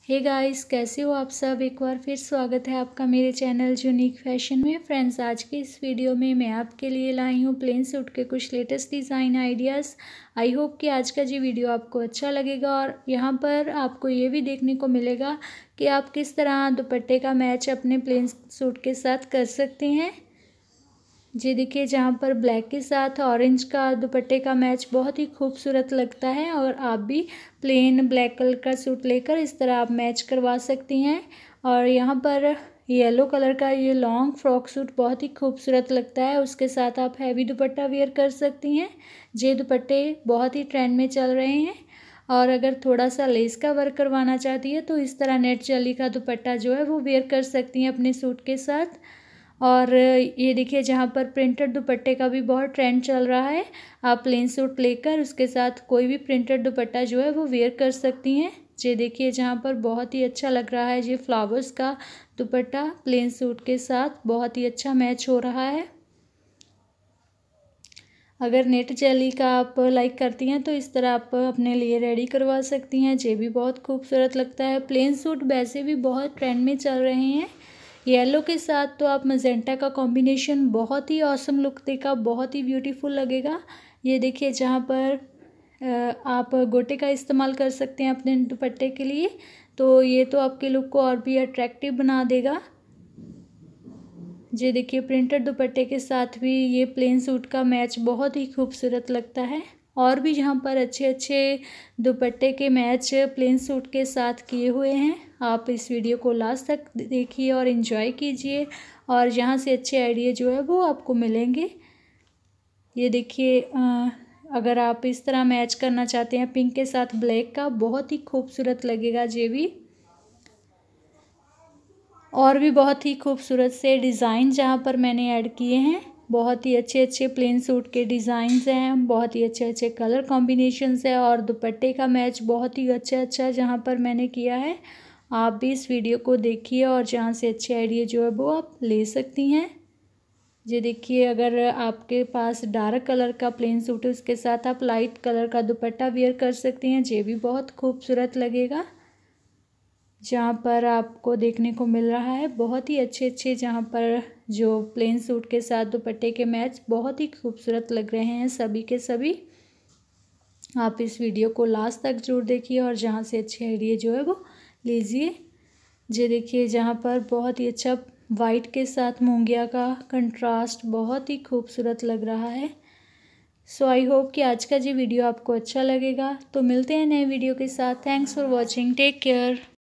Hey guys, कैसे हो आप सब। एक बार फिर स्वागत है आपका मेरे चैनल यूनिक फैशन में। फ्रेंड्स, आज के इस वीडियो में मैं आपके लिए लाई हूँ प्लेन सूट के कुछ latest design ideas. I hope कि आज का जी वीडियो आपको अच्छा लगेगा और यहाँ पर आपको ये भी देखने को मिलेगा कि आप किस तरह दुपट्टे का मैच अपने प्लेन सूट के साथ कर सकते हैं। जी देखिए, जहाँ पर ब्लैक के साथ ऑरेंज का दुपट्टे का मैच बहुत ही खूबसूरत लगता है और आप भी प्लेन ब्लैक कलर का सूट लेकर इस तरह आप मैच करवा सकती हैं। और यहाँ पर येलो कलर का ये लॉन्ग फ्रॉक सूट बहुत ही खूबसूरत लगता है, उसके साथ आप हैवी दुपट्टा वेयर कर सकती हैं। ये दुपट्टे बहुत ही ट्रेंड में चल रहे हैं और अगर थोड़ा सा लेस का वर्क करवाना चाहती है तो इस तरह नेट जली का दुपट्टा जो है वो वेयर कर सकती हैं अपने सूट के साथ। और ये देखिए, जहाँ पर प्रिंटेड दुपट्टे का भी बहुत ट्रेंड चल रहा है, आप प्लेन सूट लेकर उसके साथ कोई भी प्रिंटेड दुपट्टा जो है वो वेयर कर सकती हैं। ये देखिए, जहाँ पर बहुत ही अच्छा लग रहा है, ये फ्लावर्स का दुपट्टा प्लेन सूट के साथ बहुत ही अच्छा मैच हो रहा है। अगर नेट जली का आप लाइक करती हैं तो इस तरह आप अपने लिए रेडी करवा सकती हैं। ये भी बहुत खूबसूरत लगता है। प्लेन सूट वैसे भी बहुत ट्रेंड में चल रहे हैं। येलो के साथ तो आप मजेंटा का कॉम्बिनेशन बहुत ही ऑसम लुक देगा, बहुत ही ब्यूटीफुल लगेगा। ये देखिए, जहाँ पर आप गोटे का इस्तेमाल कर सकते हैं अपने दुपट्टे के लिए, तो ये तो आपके लुक को और भी अट्रैक्टिव बना देगा। ये देखिए, प्रिंटेड दुपट्टे के साथ भी ये प्लेन सूट का मैच बहुत ही खूबसूरत लगता है। और भी यहाँ पर अच्छे अच्छे दुपट्टे के मैच प्लेन सूट के साथ किए हुए हैं। आप इस वीडियो को लास्ट तक देखिए और इन्जॉय कीजिए और यहाँ से अच्छे आइडिया जो है वो आपको मिलेंगे। ये देखिए, अगर आप इस तरह मैच करना चाहते हैं पिंक के साथ ब्लैक का, बहुत ही खूबसूरत लगेगा ये भी। और भी बहुत ही खूबसूरत से डिज़ाइन जहाँ पर मैंने ऐड किए हैं, बहुत ही अच्छे अच्छे प्लेन सूट के डिज़ाइंस हैं, बहुत ही अच्छे अच्छे कलर कॉम्बिनेशंस है और दुपट्टे का मैच बहुत ही अच्छा जहाँ पर मैंने किया है। आप भी इस वीडियो को देखिए और जहाँ से अच्छे आइडिया जो है वो आप ले सकती हैं। ये देखिए, अगर आपके पास डार्क कलर का प्लेन सूट है उसके साथ आप लाइट कलर का दुपट्टा वेयर कर सकती हैं, ये भी बहुत खूबसूरत लगेगा। जहाँ पर आपको देखने को मिल रहा है बहुत ही अच्छे अच्छे, जहाँ पर जो प्लेन सूट के साथ दुपट्टे के मैच बहुत ही खूबसूरत लग रहे हैं सभी के सभी। आप इस वीडियो को लास्ट तक जरूर देखिए और जहाँ से अच्छे आइडिया जो है वो लीजिए। ये देखिए, जहाँ पर बहुत ही अच्छा वाइट के साथ मूंगिया का कंट्रास्ट बहुत ही खूबसूरत लग रहा है। सो आई होप कि आज का जी वीडियो आपको अच्छा लगेगा। तो मिलते हैं नए वीडियो के साथ। Thanks for watching, take care.